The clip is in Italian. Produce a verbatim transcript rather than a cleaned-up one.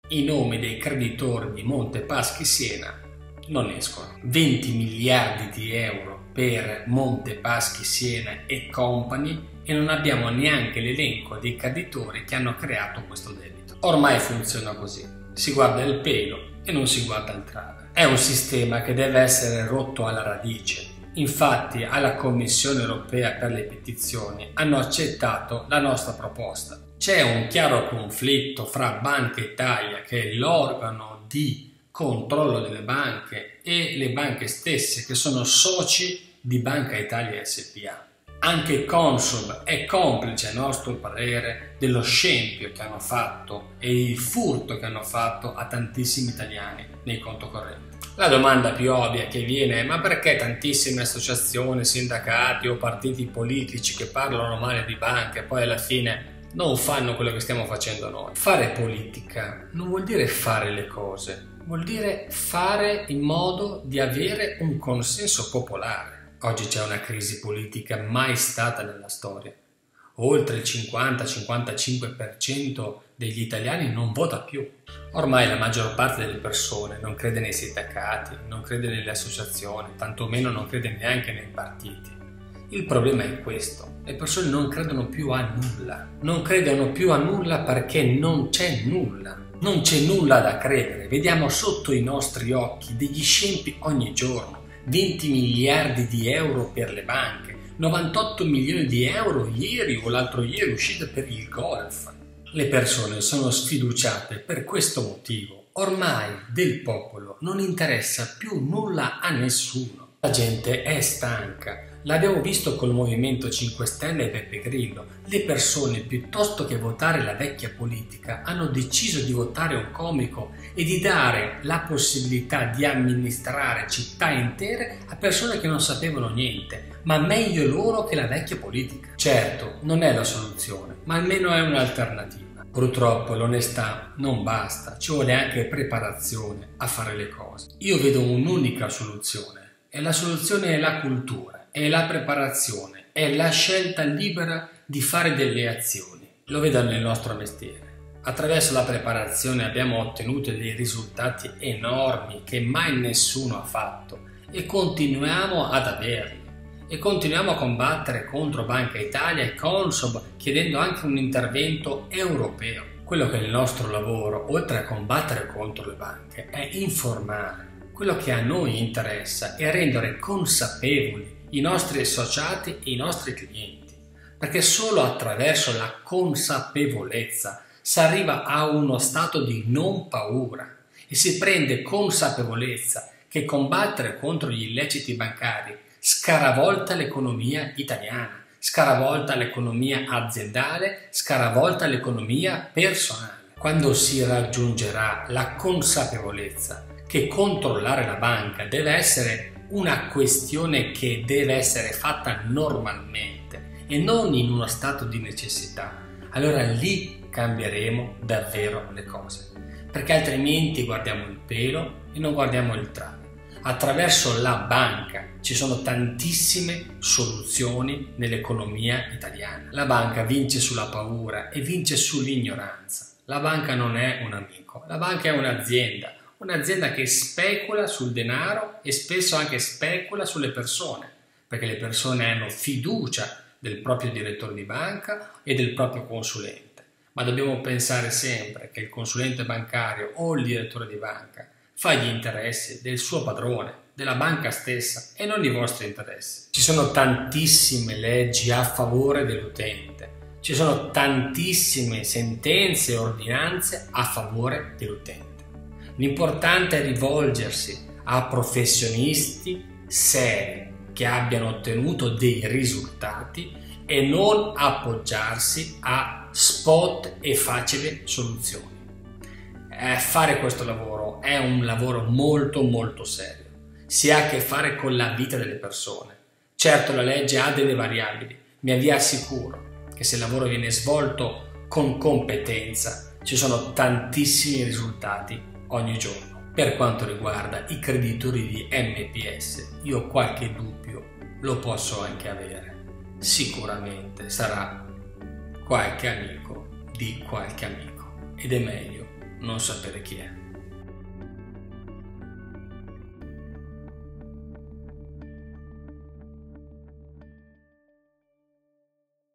I nomi dei creditori di Monte Paschi Siena non escono. venti miliardi di euro per Monte Paschi Siena e Company e non abbiamo neanche l'elenco dei creditori che hanno creato questo debito. Ormai funziona così, si guarda il pelo e non si guarda il trave. È un sistema che deve essere rotto alla radice. Infatti alla Commissione Europea per le petizioni hanno accettato la nostra proposta. C'è un chiaro conflitto fra Banca Italia, che è l'organo di controllo delle banche, e le banche stesse, che sono soci di Banca Italia S P A. Anche Consob è complice, a nostro parere, dello scempio che hanno fatto e il furto che hanno fatto a tantissimi italiani nei conto correnti. La domanda più ovvia che viene è: ma perché tantissime associazioni, sindacati o partiti politici che parlano male di banche poi alla fine non fanno quello che stiamo facendo noi? Fare politica non vuol dire fare le cose, vuol dire fare in modo di avere un consenso popolare. Oggi c'è una crisi politica mai stata nella storia. Oltre il cinquanta cinquantacinque per cento degli italiani non vota più. Ormai la maggior parte delle persone non crede nei sindacati, non crede nelle associazioni, tantomeno non crede neanche nei partiti. Il problema è questo: le persone non credono più a nulla. Non credono più a nulla perché non c'è nulla. Non c'è nulla da credere. Vediamo sotto i nostri occhi degli scempi ogni giorno. venti miliardi di euro per le banche, novantotto milioni di euro ieri o l'altro ieri uscite per il golf. Le persone sono sfiduciate per questo motivo. Ormai del popolo non interessa più nulla a nessuno. La gente è stanca. L'abbiamo visto col Movimento cinque Stelle e Beppe Grillo. Le persone, piuttosto che votare la vecchia politica, hanno deciso di votare un comico e di dare la possibilità di amministrare città intere a persone che non sapevano niente, ma meglio loro che la vecchia politica. Certo, non è la soluzione, ma almeno è un'alternativa. Purtroppo l'onestà non basta, ci vuole anche preparazione a fare le cose. Io vedo un'unica soluzione, e la soluzione è la cultura. È la preparazione, è la scelta libera di fare delle azioni. Lo vedo nel nostro mestiere. Attraverso la preparazione abbiamo ottenuto dei risultati enormi che mai nessuno ha fatto e continuiamo ad averli. E continuiamo a combattere contro Banca Italia e Consob, chiedendo anche un intervento europeo. Quello che è il nostro lavoro, oltre a combattere contro le banche, è informare. Quello che a noi interessa è rendere consapevoli i nostri associati e i nostri clienti, perché solo attraverso la consapevolezza si arriva a uno stato di non paura e si prende consapevolezza che combattere contro gli illeciti bancari scaravolta l'economia italiana, scaravolta l'economia aziendale, scaravolta l'economia personale. Quando si raggiungerà la consapevolezza che controllare la banca deve essere una questione che deve essere fatta normalmente e non in uno stato di necessità, allora lì cambieremo davvero le cose, perché altrimenti guardiamo il pelo e non guardiamo il trave. Attraverso la banca ci sono tantissime soluzioni nell'economia italiana. La banca vince sulla paura e vince sull'ignoranza. La banca non è un amico, la banca è un'azienda. Un'azienda che specula sul denaro e spesso anche specula sulle persone, perché le persone hanno fiducia del proprio direttore di banca e del proprio consulente. Ma dobbiamo pensare sempre che il consulente bancario o il direttore di banca fa gli interessi del suo padrone, della banca stessa, e non i vostri interessi. Ci sono tantissime leggi a favore dell'utente, ci sono tantissime sentenze e ordinanze a favore dell'utente. L'importante è rivolgersi a professionisti seri che abbiano ottenuto dei risultati e non appoggiarsi a spot e facili soluzioni. Eh, fare questo lavoro è un lavoro molto molto serio. Si ha a che fare con la vita delle persone. Certo, la legge ha delle variabili, ma vi assicuro che se il lavoro viene svolto con competenza ci sono tantissimi risultati ogni giorno. Per quanto riguarda i creditori di M P S, io qualche dubbio lo posso anche avere. Sicuramente sarà qualche amico di qualche amico ed è meglio non sapere chi è.